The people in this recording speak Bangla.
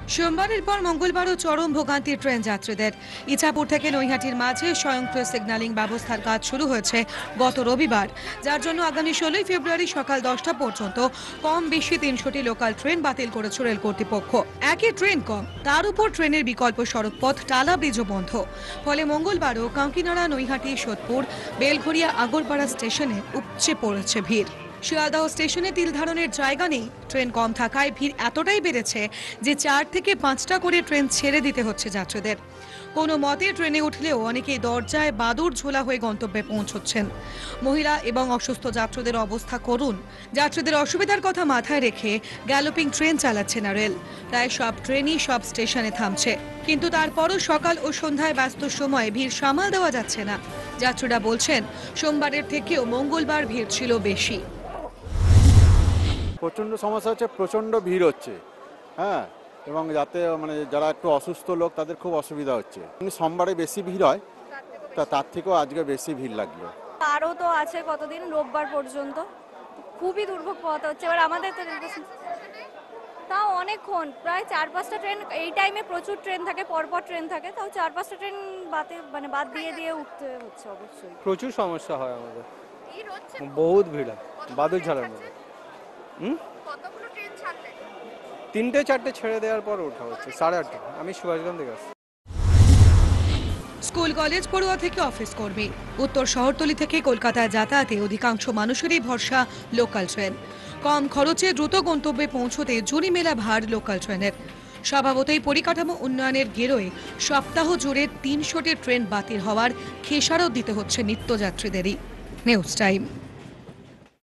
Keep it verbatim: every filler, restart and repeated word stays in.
সোমবারের পর মঙ্গলবারও চরম ভোগান্তির ট্রেন যাত্রীদের। ইছাপুর থেকে নৈহাটির মাঝে স্বয়ংক্রিয় সিগন্যালিং ব্যবস্থার কাজ শুরু হয়েছে গত রবিবার, যার জন্য আগামী ষোলোই ফেব্রুয়ারি সকাল দশটা পর্যন্ত কম বেশি তিনশোটি লোকাল ট্রেন বাতিল করেছে রেল কর্তৃপক্ষ। একই ট্রেন কম, তার উপর ট্রেনের বিকল্প সড়কপথ টালা ব্রিজও বন্ধ। ফলে মঙ্গলবারও কাঁকিনাড়া, নৈহাটি, সোদপুর, বেলঘরিয়া, আগরপাড়া স্টেশনে উপচে পড়েছে ভিড়। শিয়ালদহ স্টেশনে তিল ধারণের জায়গা নেই। ট্রেন কম থাকায় ভিড় এতটাই বেড়েছে যে চার থেকে পাঁচটা করে ট্রেন ছেড়ে দিতে হচ্ছে যাত্রীদের। কোনো মতে ট্রেনে উঠলেও অনেকেই দরজায় বাদুড় ঝোলা হয়ে গন্তব্যে পৌঁছচ্ছেন। মহিলা এবং অসুস্থ যাত্রীদের অবস্থা করুণ। যাত্রীদের অসুবিধার কথা মাথায় রেখে গ্যালোপিং ট্রেন চালাচ্ছে না রেল। প্রায় সব ট্রেনই সব স্টেশনে থামছে, কিন্তু তারপরও সকাল ও সন্ধ্যায় ব্যস্ত সময়ে ভিড় সামাল দেওয়া যাচ্ছে না। যাত্রীরা বলছেন সোমবারের থেকেও মঙ্গলবার ভিড় ছিল বেশি। প্রচণ্ড সমস্যা হচ্ছে, প্রচণ্ড ভিড় হচ্ছে। হ্যাঁ, এবং যাতে মানে যারা একটু অসুস্থ লোক তাদের খুব অসুবিধা হচ্ছে। সোমবারে বেশি ভিড় হয়, তা তার থেকেও আজকে বেশি ভিড় লাগলো। আরও তো আছে কতদিন, রোববার পর্যন্ত। খুবই দুর্ভোগ পথ হচ্ছে। এবার আমাদের তো তাও অনেকক্ষণ, প্রায় চার পাঁচটা ট্রেন এই টাইমে প্রচুর ট্রেন থাকে, পরপর ট্রেন থাকে, তাও চার পাঁচটা ট্রেন বাদে মানে বাদ দিয়ে দিয়ে উঠতে হচ্ছে। অবশ্যই প্রচুর সমস্যা হয় আমাদের, বহুত ভিড় হয় বাদুর ঝালের মধ্যে। হুম তিনটে চারটে ছেড়ে দেওয়ার পর ওঠা হচ্ছে সাড়ে আটটা। আমি সুভাষগঞ্জ থেকে আসছি। স্কুল কলেজ পড়ুয়া থেকে অফিস কর্মী, উত্তর শহরতলি থেকে কলকাতায় যাতায়াতে অধিকাংশ মানুষেরই ভরসা লোকাল ট্রেন। কম খরচে দ্রুত গন্তব্যে পৌঁছতে জুড়ি মেলা ভার লোকাল ট্রেনের। স্বভাবতই পরিকাঠামো উন্নয়নের গেরোয় সপ্তাহ জুড়ে তিনশোটি ট্রেন বাতিল হওয়ার খেসারত দিতে হচ্ছে নিত্যযাত্রীদেরই। News time.